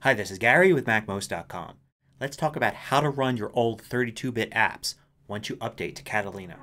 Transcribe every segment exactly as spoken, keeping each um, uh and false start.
Hi, this is Gary with Mac Most dot com. Let's talk about how to run your old thirty-two bit apps once you update to Catalina.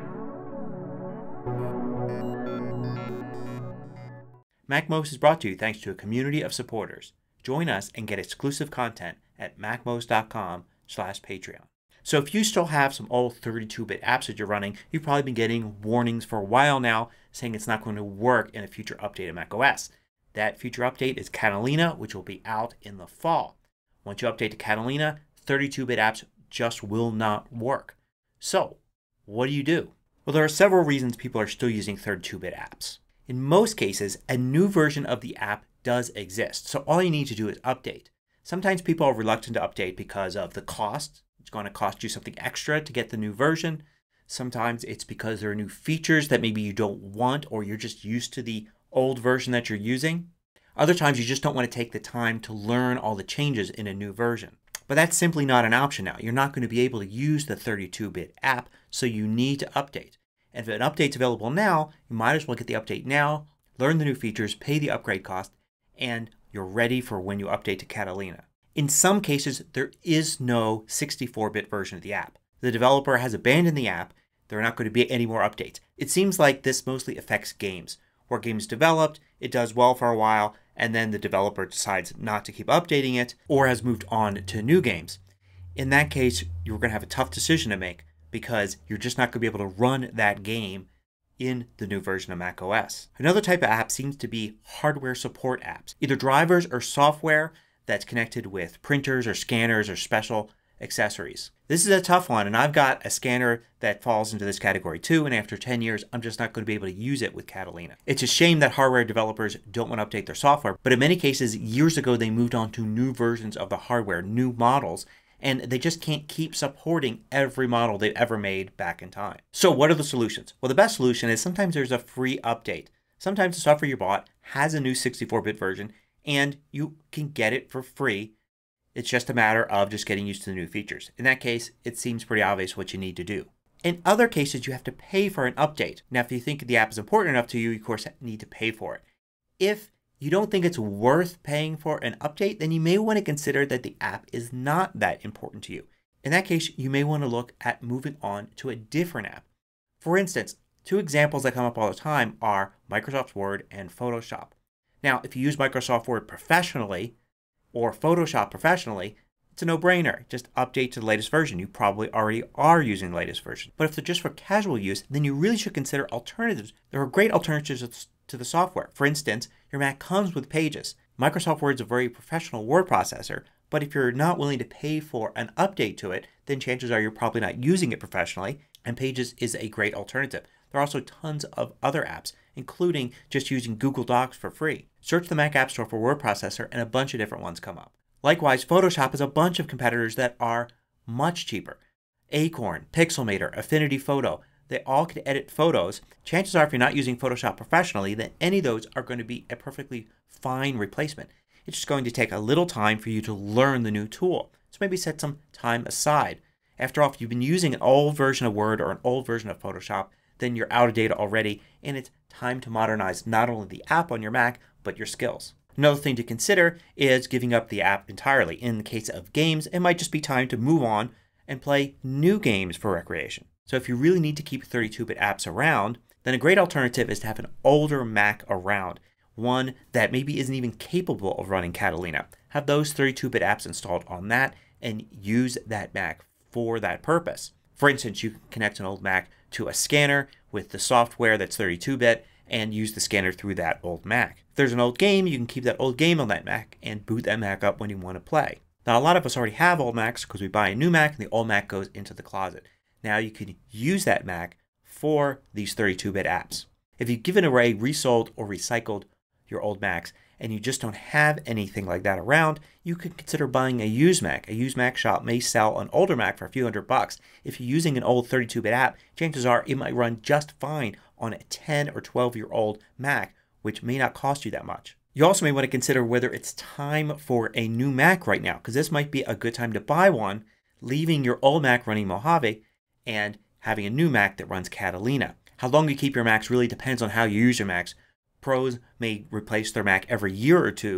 MacMost is brought to you thanks to a community of supporters. Join us and get exclusive content at Mac Most dot com slash Patreon. So if you still have some old thirty-two bit apps that you're running, you've probably been getting warnings for a while now saying it's not going to work in a future update of macOS. That future update is Catalina, which will be out in the fall. Once you update to Catalina, thirty-two bit apps just will not work. So what do you do? Well, there are several reasons people are still using thirty-two bit apps. In most cases, a new version of the app does exist. So all you need to do is update. Sometimes people are reluctant to update because of the cost. It's going to cost you something extra to get the new version. Sometimes it's because there are new features that maybe you don't want or you're just used to the old version that you're using. Other times you just don't want to take the time to learn all the changes in a new version. But that's simply not an option now. You're not going to be able to use the thirty-two bit app, so you need to update. And if an update's available now, you might as well get the update now, learn the new features, pay the upgrade cost, and you're ready for when you update to Catalina. In some cases, there is no sixty-four bit version of the app. The developer has abandoned the app. There are not going to be any more updates. It seems like this mostly affects games. Where games developed, it does well for a while, and then the developer decides not to keep updating it or has moved on to new games. In that case, you're going to have a tough decision to make because you're just not going to be able to run that game in the new version of macOS. Another type of app seems to be hardware support apps. Either drivers or software that's connected with printers or scanners or special accessories. This is a tough one, and I've got a scanner that falls into this category too, and after ten years I'm just not going to be able to use it with Catalina. It's a shame that hardware developers don't want to update their software, but in many cases years ago they moved on to new versions of the hardware, new models, and they just can't keep supporting every model they've ever made back in time. So what are the solutions? Well, the best solution is sometimes there's a free update. Sometimes the software you bought has a new sixty-four bit version and you can get it for free. It's just a matter of just getting used to the new features. In that case, it seems pretty obvious what you need to do. In other cases, you have to pay for an update. Now, if you think the app is important enough to you, you of course need to pay for it. If you don't think it's worth paying for an update, then you may want to consider that the app is not that important to you. In that case, you may want to look at moving on to a different app. For instance, two examples that come up all the time are Microsoft Word and Photoshop. Now, if you use Microsoft Word professionally, or Photoshop professionally, it's a no-brainer. Just update to the latest version. You probably already are using the latest version. But if they're just for casual use, then you really should consider alternatives. There are great alternatives to the software. For instance, your Mac comes with Pages. Microsoft Word is a very professional word processor, but if you're not willing to pay for an update to it, then chances are you're probably not using it professionally, and Pages is a great alternative. There are also tons of other apps, including just using Google Docs for free. Search the Mac App Store for word processor and a bunch of different ones come up. Likewise, Photoshop has a bunch of competitors that are much cheaper. Acorn, Pixelmator, Affinity Photo, they all can edit photos. Chances are if you're not using Photoshop professionally, then any of those are going to be a perfectly fine replacement. It's just going to take a little time for you to learn the new tool. So maybe set some time aside. After all, if you've been using an old version of Word or an old version of Photoshop, then you're out of date already and it's time to modernize not only the app on your Mac, but your skills. Another thing to consider is giving up the app entirely. In the case of games, it might just be time to move on and play new games for recreation. So if you really need to keep thirty-two bit apps around, then a great alternative is to have an older Mac around. One that maybe isn't even capable of running Catalina. Have those thirty-two bit apps installed on that and use that Mac for that purpose. For instance, you can connect an old Mac to a scanner with the software that's thirty-two bit and use the scanner through that old Mac. If there's an old game, you can keep that old game on that Mac and boot that Mac up when you want to play. Now, a lot of us already have old Macs because we buy a new Mac and the old Mac goes into the closet. Now you can use that Mac for these thirty-two bit apps. If you've given away, resold, or recycled your old Macs and you just don't have anything like that around, you could consider buying a used Mac. A used Mac shop may sell an older Mac for a few hundred bucks. If you're using an old thirty-two bit app, chances are it might run just fine on a ten or twelve year old Mac, which may not cost you that much. You also may want to consider whether it's time for a new Mac right now, because this might be a good time to buy one, leaving your old Mac running Mojave and having a new Mac that runs Catalina. How long you keep your Macs really depends on how you use your Macs. Pros may replace their Mac every year or two,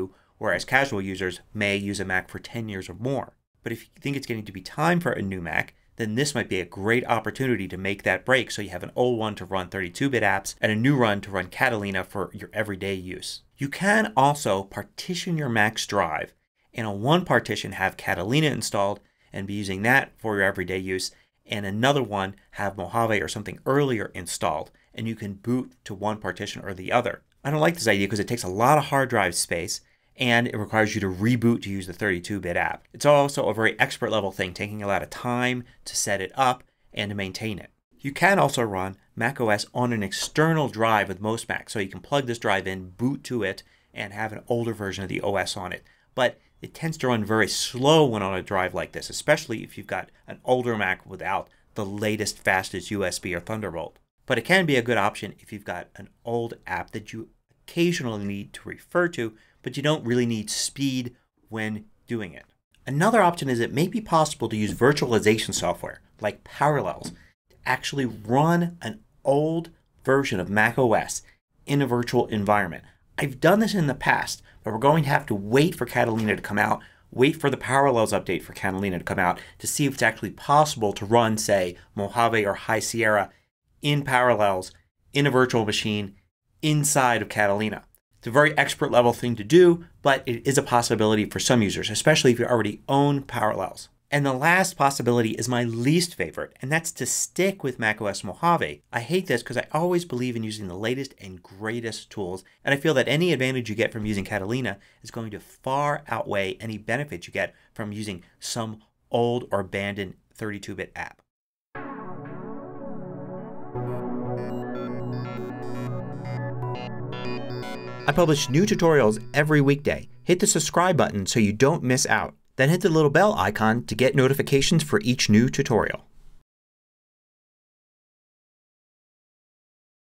whereas casual users may use a Mac for ten years or more. But if you think it's getting to be time for a new Mac, then this might be a great opportunity to make that break so you have an old one to run thirty-two bit apps and a new one to run Catalina for your everyday use. You can also partition your Mac's drive and on one partition have Catalina installed and be using that for your everyday use, and another one have Mojave or something earlier installed, and you can boot to one partition or the other. I don't like this idea because it takes a lot of hard drive space and it requires you to reboot to use the thirty-two bit app. It's also a very expert level thing, taking a lot of time to set it up and to maintain it. You can also run macOS on an external drive with most Macs. So you can plug this drive in, boot to it, and have an older version of the O S on it. But it tends to run very slow when on a drive like this, especially if you've got an older Mac without the latest, fastest U S B or Thunderbolt. But it can be a good option if you've got an old app that you occasionally need to refer to, but you don't really need speed when doing it. Another option is it may be possible to use virtualization software like Parallels to actually run an old version of macOS in a virtual environment. I've done this in the past, but we're going to have to wait for Catalina to come out, wait for the Parallels update for Catalina to come out to see if it's actually possible to run, say, Mojave or High Sierra in Parallels in a virtual machine inside of Catalina. It's a very expert level thing to do, but it is a possibility for some users, especially if you already own Parallels. And the last possibility is my least favorite, and that's to stick with macOS Mojave. I hate this because I always believe in using the latest and greatest tools, and I feel that any advantage you get from using Catalina is going to far outweigh any benefit you get from using some old or abandoned thirty-two bit app. I publish new tutorials every weekday. Hit the subscribe button so you don't miss out. Then hit the little bell icon to get notifications for each new tutorial.